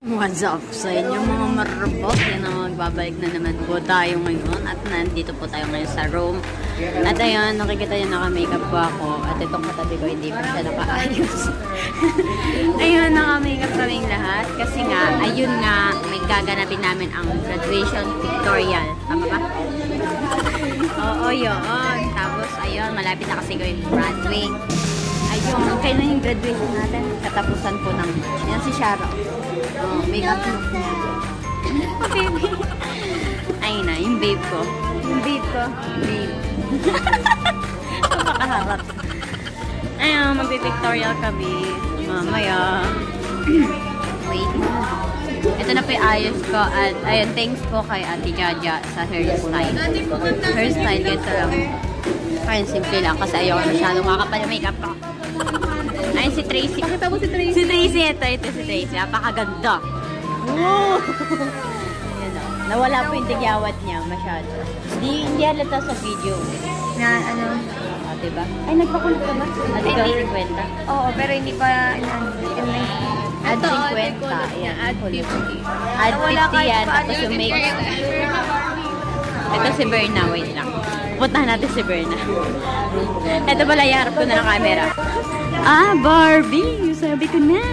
What's up sa inyo mga marabot? Yan ang magbabalik na naman po tayo ngayon. At nandito po tayo ngayon sa room. At ayun, nakikita nyo naka-makeup po ako. At itong katabi ko hindi pa siya nakaayos. Ayun, naka-makeup kaming lahat. Kasi nga, ayun nga, may gaganapin namin ang graduation pictorial. Tama ba? Oo, yun. Tapos, ayun, malapit na kasi yung Broadway. Ayun, kailan yung graduation natin? Katapusan po ng March. Yan si Shara. Oh, makeup look niya. Oh, baby. Ayun na, yung babe ko. Yung babe ko. Babe. Napakaharap. Ayun, magpipictorial kami. Mamaya. Wait. Ito na po yung ayos ko. At ayun, thanks po kay Ate Jaja sa hairstyle. Hairstyle, ganito lang. Ayun, simple lang. Kasi ayaw masyadong makakapal yung makeup ko. Ayun si Tracy. Pakita mo si Tracy. Si Tracy, ito si Tracy. Napakaganda. Wow! Ayan o. Nawala po yung tigyawat niya masyado. Hindi halata sa video. Na ano? Diba? Ay, nagpakulot ka ba? At ikaw 50? Oo, pero hindi pa Add 50. Ayan, add 50. Add 50 yan. Tapos yung make. Ito si Berna. Wait lang. Pupuntahan natin si Berna. Ito pala, iharap ko na ng camera. Ah, Barbie! Sabi ko na.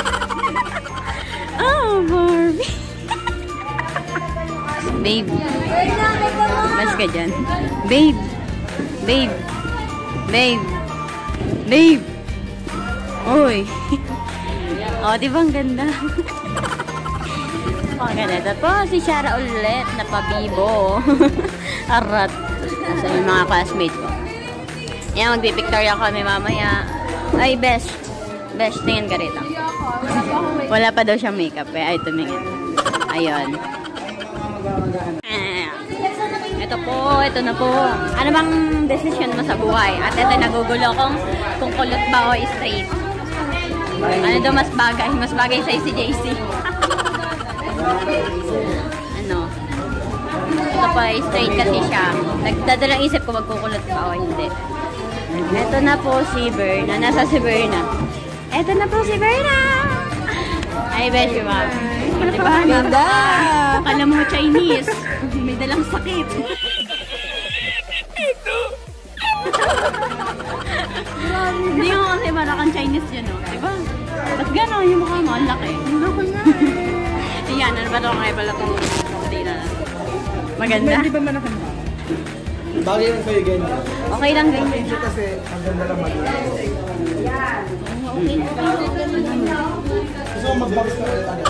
Oh, Barbie. Babe. Mas ka dyan. Babe. Babe. Babe. Babe. Uy. Oh, di ba ang ganda? Oh, ganda. Po, si Shara ulit. Napabibo. Arat. Sa yung mga classmates ko. Yan, magpipictorial kami mamaya. Ay, best. Best, tingin ka rito. Wala pa daw siyang makeup eh. Ay, tumingin. Ayun. Ito na po. Ano bang decision mo sa buhay? At ito, nagugulo kung kulot ba o straight. Ano daw mas bagay? Mas bagay sa'yo si JC. Ano? Ito pa, straight kasi siya. Nagdadalang isip ko magkukulot ba o hindi. Ito na po si Berna. Nasa si Berna. Ito na po si Berna. Ay, besyo ma'am. Diba? Ganda! Akala mo Chinese. May dalang sakit. Hindi mo kasi marakang Chinese yun, no? Diba? Ba't gano'n yung mukha mo? Ang laki. Ako na. Ayan, ano ba ito ngayon pala itong na? Maganda? Hindi ba manakan ba? Bagay lang kayo ganyan. Okay lang ganyan. Kasi ang ganda lang mag-iwan. Gusto mo mag-box na ulit agad?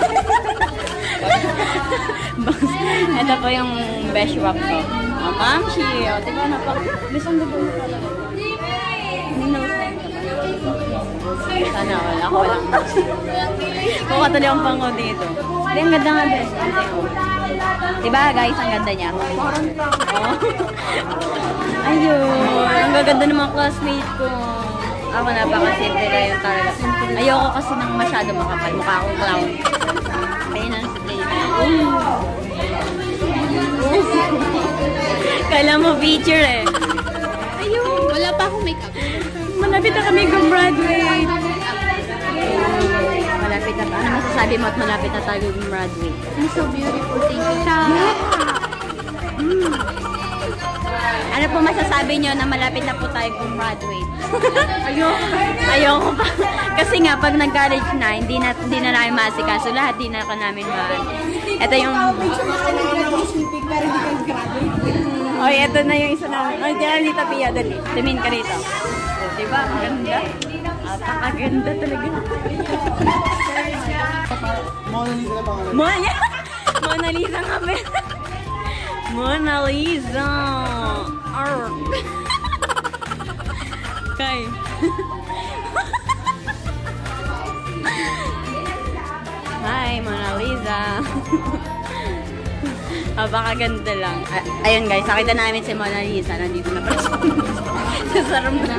Ito po yung best wrap ko. Oh, Ma'am Shi. O, diba bisang gusto mo talaga. Hindi na gusto mo. Sana wala. Ako walang nose. Kung katuloy ang pango dito. Hindi, ang ganda nga best. Diba guys, ang ganda niya. Oh. Ayun. Ang gaganda ng mga classmate ko. Ako napakasimple na yun talaga. Ayoko kasi nang masyado makapal. Mukha akong clown. Ayun ang simple. Kala mo feature eh. Ayun. Wala pa akong makeup. Malapit na kami kung Broadway. Malapit na. Ano masasabi mo at malapit na tayo kung Broadway? You're so beautiful. Thank you, Cha. Ano po masasabi nyo na malapit na po tayo kung Broadway? Ayoko pa. Kasi nga, pag nag-college na, hindi na namin maasikaso. Lahat di na namin ito yung... Oy, ito na yung isa namin. Oy, diyan dito, Pia. Dali. Timin ka rito. Diba? Ang ganda. Napakaganda talaga. Mona Lisa na pangalan. Mona Lisa nga ba? Mona Lisa. Arr. Kay. Hi, Mona Lisa. Napakaganda lang. Ayun guys, nakita namin si Mona Lisa. Nandito na pala sa room na.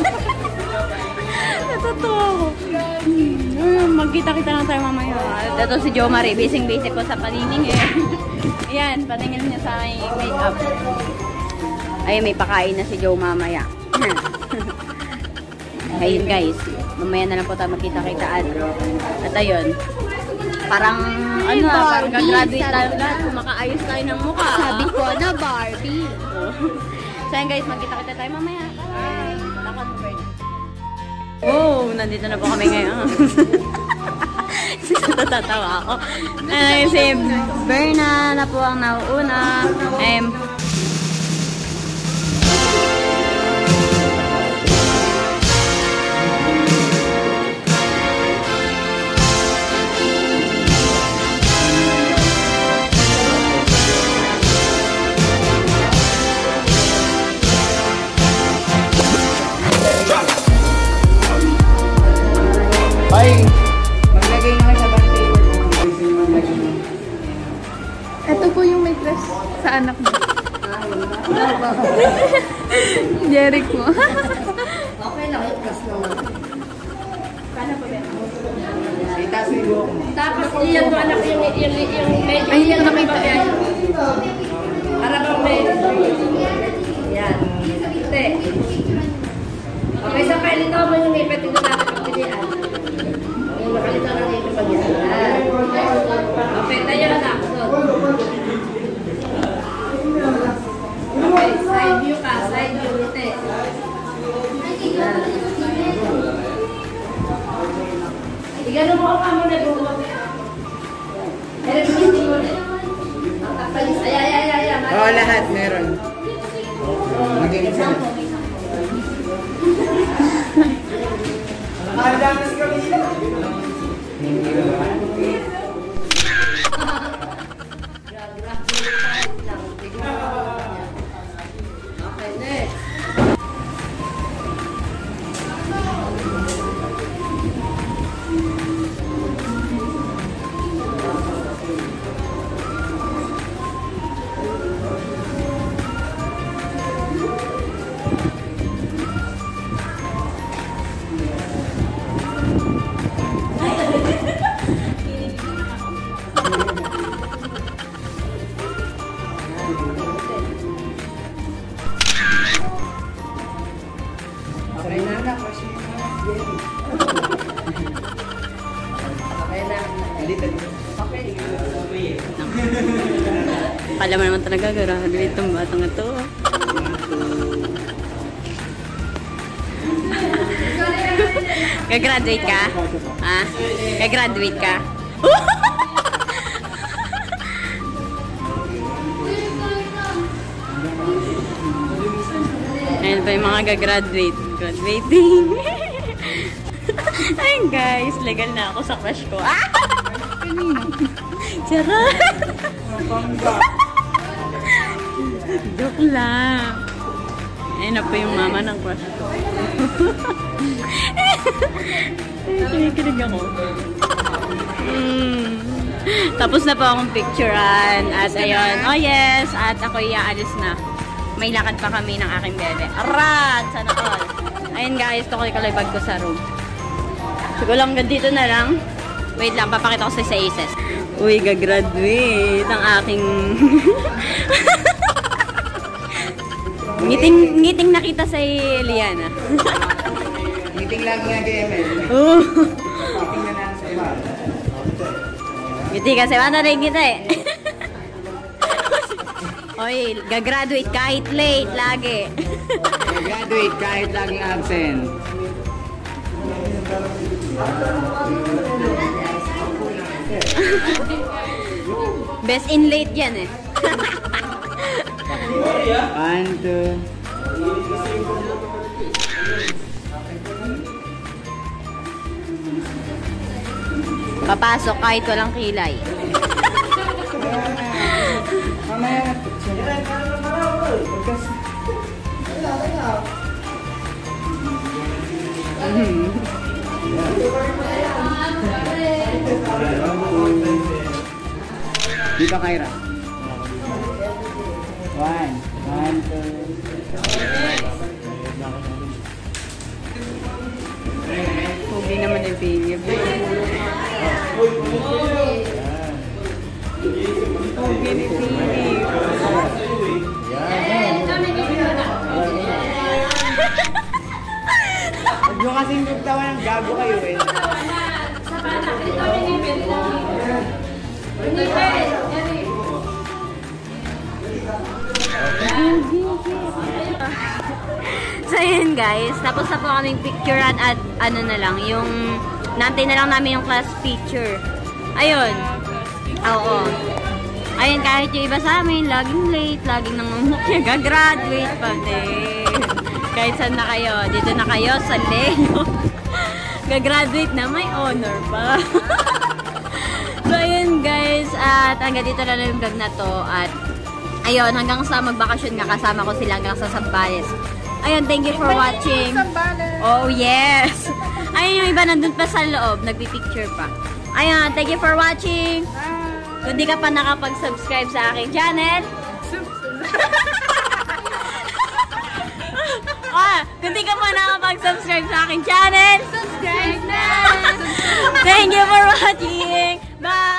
Natutuwa ako. Magkita-kita lang tayo mamaya. Ito si Jo Marie. Basic ko sa panining eh. Ayan, patingin niya sa aking make-up. Ayun, may pakain na si Jo mamaya. Ayun guys. Mamaya na lang po tayo magkita-kitaan. At ayun. Parang, ano parang Barbie, gagraduate sabi tayo ko lahat. na. Kumakaayos tayo ng mukha. Sabi ko na Barbie. So yun guys, magkita-kita tayo mamaya. Bye! Takot mo, Bern. Oh, nandito na po kami ngayon. Natatawa ako. Si Berna na po ang nauuna. Ay! Maglagay na kayo sa band paper kung gusto nyo maglagay na. Ito po yung may dress sa anak mo. Jericho. Okay lang, ikas naman. Itaas mo yung buhok mo. Tapos iyan mo anak yung medyo Ay, hindi ko nakita yan. para bang may yan. Te. Okay, sa palito mo yung ipit yung natin pagpilian. Yung makalito ng ipit pagpilian. Okay, tayo na na. Okay, side view ka, side view. Te. Igano mo ka muna bumo. Pero hindi mo na. Ang kapalis. Ay. Oo, lahat meron. Magaling sila. Nakadanas kami sila. Okay, next. Okay na anak, kasi Okay na. Kala mo naman talaga, graduate itong batang ito. Gagraduate ka? Ha? Gagraduate ka? Ayun pa yung mga gagraduate. Graduating. Ayun guys, legal na ako sa crush ko. Ah! Charot! Joke lang. Ayun na po yung mama ng crush ko. Kinikilig ako. Tapos na po akong picturean. At ayun, oh yes, at ako'y aalis na. May lakad pa kami ng aking bebe. Arat! Sana all. Ayun guys, tukoy-kaloy bag ko sa room. Siguro lang dito na lang. Wait lang, papakita ko sa Aces. Uy, gagraduate ang aking... ngiting nakita sa Liana. meeting lagi nga kay Emel. Oh. Meeting na lang sa iba. Ngiti kasi, ano rin kita eh. Oy, gagraduate kahit late, lagi. Graduate kahit laging absent. Best in late yan eh. 1, 2. Papasok kahit walang kilay. Mamaya na. Dito, Kyra. 1, 2. Huwag naman yung baby. Huwag nyo kasing magtawa ng gago kayo eh. guys. Tapos na po kaming picturean at ano na lang, yung nantay na lang namin yung class picture. Ayun. Oo. Ayun, kahit yung iba sa amin, laging late, laging nangungukya, gagraduate pa din. Kahit saan na kayo, dito na kayo sa Leo. Gagraduate na, may honor pa. So, ayun guys, at hanggang dito na lang yung vlog na to. At ayun, hanggang sa magbakasyon nga, kasama ko sila hanggang sa Sambales. Ayun, thank you for watching. Oh, yes! Ayun, yung iba nandun pa sa loob, nagpipicture pa. Ayun, thank you for watching. Kung di ka pa nakapag-subscribe sa aking channel, kung di ka pa nakapag-subscribe sa aking channel, subscribe na! Thank you for watching! Bye!